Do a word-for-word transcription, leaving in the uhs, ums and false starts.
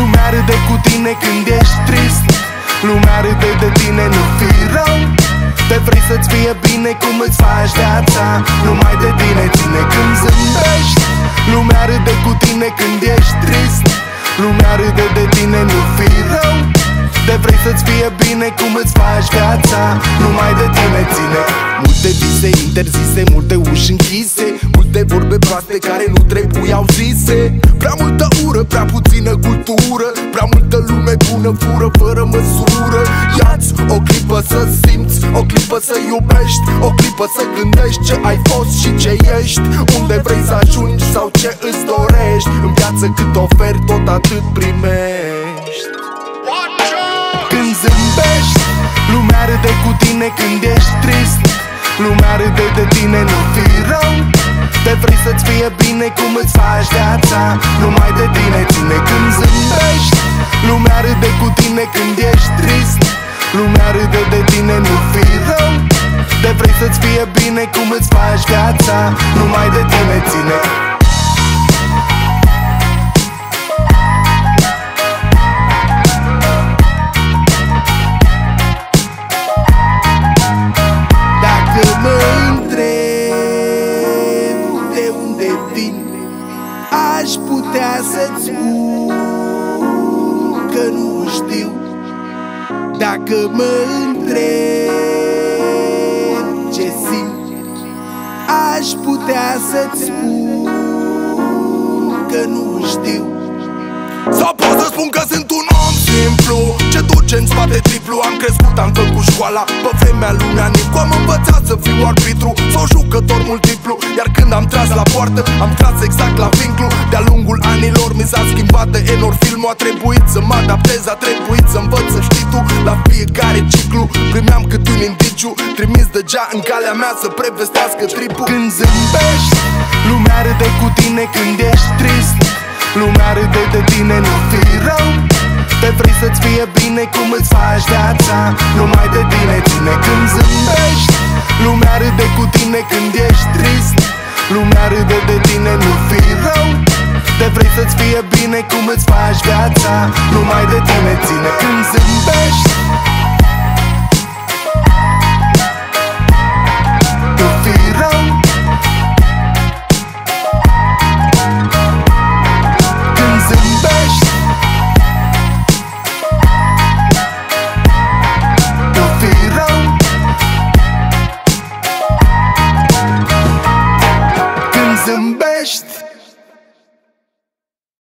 Lumea râde cu tine când ești trist, lumea râde de tine, nu fii rău. Te vrei să-ți fie bine cum îți faci viața, numai de tine ține când zâmbești. Lumea râde cu tine când ești trist, lumea râde de tine, nu fii rău. Te vrei să-ți fie bine cum îți faci viața, numai de tine ține. Multe vise interzise, multe uși închise, multe vorbe proaste care nu trebuiau zise. Prea multă ură, prea puțină cultură, prea multă lume bună fură fără măsură. Ia-ți o clipă să simți, o clipă să iubești, o clipă să gândești ce ai fost și ce ești, unde vrei să ajungi sau ce îți dorești. În viață cât oferi, tot atât primești. Când zâmbești, lumea râde cu tine când ești trist, lumea râde de tine, nu fii rău. Te vrei să-ți fie bine cum îți faci viața, numai de tine ține când zâmbești. Lumea râde cu tine când ești trist, lumea râde de tine, nu fii rău. Te vrei să-ți fie bine cum îți faci viața, numai de tine ține. Aș putea să-ți spun că nu știu. Dacă mă întreb ce simt, aș putea să-ți spun că nu știu. Sau pot să spun că sunt un om simplu, ce duce în spate triplu. Am crescut, am făcut școala pe vremea lui Anicu. Am învățat să fiu arbitru sau jucător multiplu, iar când am tras la poartă, am tras exact la vinclu. De-a lungul anilor mi s-a schimbat de enorm filmul. A trebuit să mă adaptez, a trebuit să învăț, să știi tu. La fiecare ciclu primeam cât un indiciu, trimis deja în calea mea să prevestească tripul. Când zâmbești, lumea râde cu tine când ești trist, lumea râde de tine, nu fii rău. Te vrei să-ți fie bine cum îți faci viața, numai de tine ține când zâmbești. Lumea râde cu tine când ești trist, lumea râde de tine, nu fii rău. Te vrei să-ți fie bine cum îți faci viața, numai de tine ține când zâmbești. Nu fii rău. Când zâmbești, nu fii rău. Când zâmbești.